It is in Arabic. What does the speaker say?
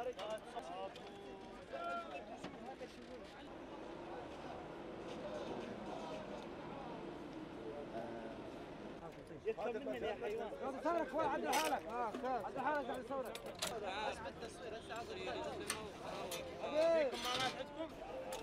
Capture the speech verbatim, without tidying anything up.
يركب مني يا حيوان. صورك اخوي عدل حالك. اه عدل حالك قاعد يصورك. بس بالتصوير هسه عذر يريد الموت. فيكم مالات عندكم؟